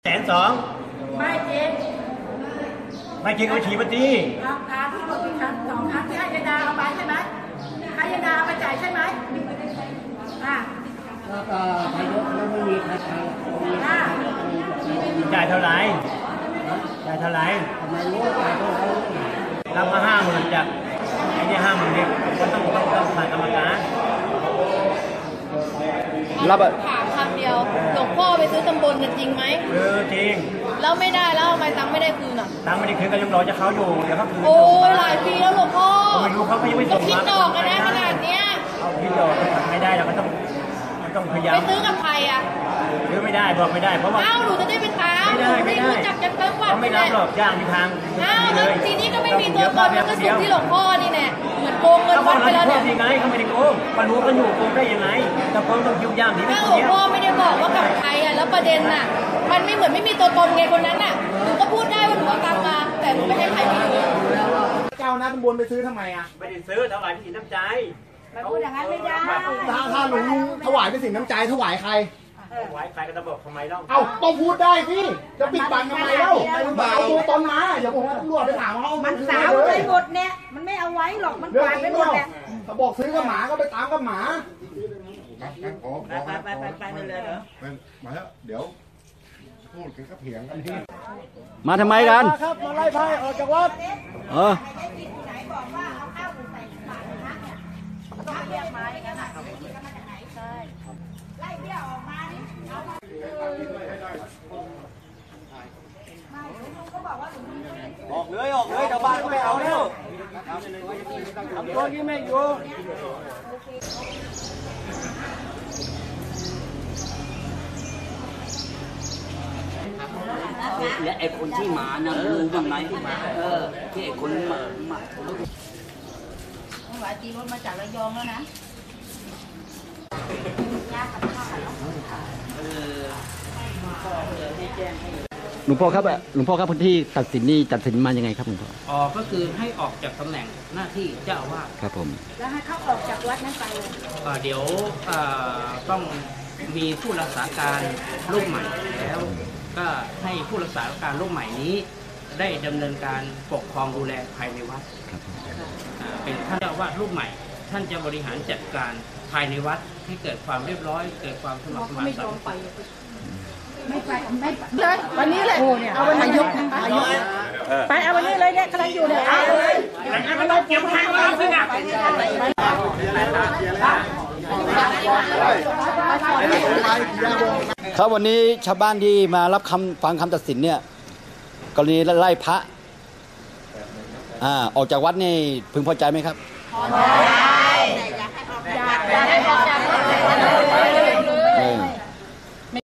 120,000ไม่จริงเอาฉีดมาตีราคาที่หมดกี่ครั้ง2 ครั้งที่ให้ยาดาเอาไปใช่ไหมให้ยาดาไปจ่ายใช่ไหมแล้วก็นายกไม่มีใครจ่ายเท่าไหร่ทำไมรู้ว่าจ่ายเท่าไหร่รับมา50,000จากไอ้นี่50,000เนี่ยมันต้องผ่านกรรมการรับถามคำเดียวหลวงพ่อไปซื้อตำบลกันจริงไหมจริงแล้วไม่ได้แล้วทำไมตังค์ไม่ได้คืนอ่ะตังค์ไม่ได้คืนก็ยังรอจะเขาอยู่เดี๋ยวเขาคืนโอ้ยหลายปีแล้วหลวงพ่อไม่รู้เขายังไม่ส่งมาคิดดอกกันได้ขนาดเนี้ยเอาคิดดอกไม่ได้เราก็ต้องพยายามไปซื้อกับใครอ่ะซื้อไม่ได้บอกไม่ได้เพราะว่าหนูจะได้ไปตามไม่รู้จักกันทั้งวันไม่รับหรอกย่างมีทางแล้วทีนี้ก็ไม่มีตัวตนมันก็สุดที่หลวงพ่อนี่แน่เหมือนโกงเงินวัดไปแล้วเนี่ยยังไงเขาไม่ได้โกงมารู้กันอยู่โกงได้ยังไงแต่โกงต้องคิวย่างที่ไม่หลวงพ่อไม่ได้บอกว่ากับใครอ่ะแล้วประเด็นน่ะมันไม่เหมือนไม่มีตัวตนไงคนนั้นน่ะหนูก็พูดได้ว่าหนูเอาตังค์มาแต่หนูไม่ให้ใครไม่รู้เจ้าหน้าตำบลไปซื้อทำไมอ่ะไม่ได้ซื้อถวายเป็นสินน้ำใจพูดอย่างนั้นไม่ได้ถ้าหลวงถวายเป็นสินน้ำใจถวายใครถวายใครก็จะบอกทำไมเล่าต้องพูดได้สิจะปิดบังทำไมเล่าเอาตัวตนมาอย่าผมตำรวจไปถามเขามันสาวไปหมดเนี่ยมันไม่เอาไว้หรอกมันกวาดไปหมดเนี่ยเขาบอกซื้อกับหมาก็ไปตามกับหมาไปเลยเหรอมาแล้วเดี๋ยวพูดกันก็เถียงกันที่มาทำไมกันครับมาไล่ไพ่ออกจากวัดไล่เบี้ยออกมานี่ออกเลยชาวบ้านก็ไม่เอาแล้วทำตัวยี่แม่อยู่และไอ้คนที่มานะรู้บ้างไหมที่ไอ้คนมาหลายตีรถมาจากระยองแล้วนะหลวงพ่อครับพื้นที่ตัดสินนี่ตัดสินมายังไงครับหลวงพ่อก็คือให้ออกจากตำแหน่งหน้าที่เจ้าอาวาสครับผมแล้วให้เขาออกจากวัดนั้นไปเดี๋ยวต้องมีผู้รักษาการรูปใหม่แล้วก็ให้ผู้รักษาการรูปใหม่นี้ได้ดำเนินการปกครองดูแลภายในวัดเป็นท่านเจ้าอาวาสรูปใหม่ท่านจะบริหารจัดการภายในวัดให้เกิดความเรียบร้อยเกิดความสมัครสมานสามัคคีไม่เลยวันนี้เลยเอาวันนายกไปเอาวันนี้เลยเนี่ยกำลังอยู่เนี่ยเอาเลยเราเก็บทางเราสินะครับวันนี้ชาวบ้านที่มารับฟังคำตัดสินเนี่ยกรณีไล่พระออกจากวัดนี่พึงพอใจไหมครับพอใจ